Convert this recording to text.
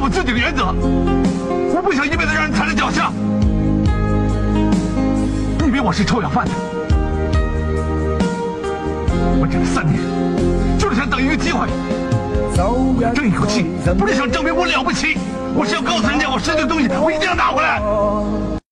我自己的原则，我不想一辈子让人踩在脚下。你以为我是臭要饭的？我这3年就是想等一个机会，争一口气，不是想证明我了不起，我是要告诉人家我失去的东西，我一定要拿回来。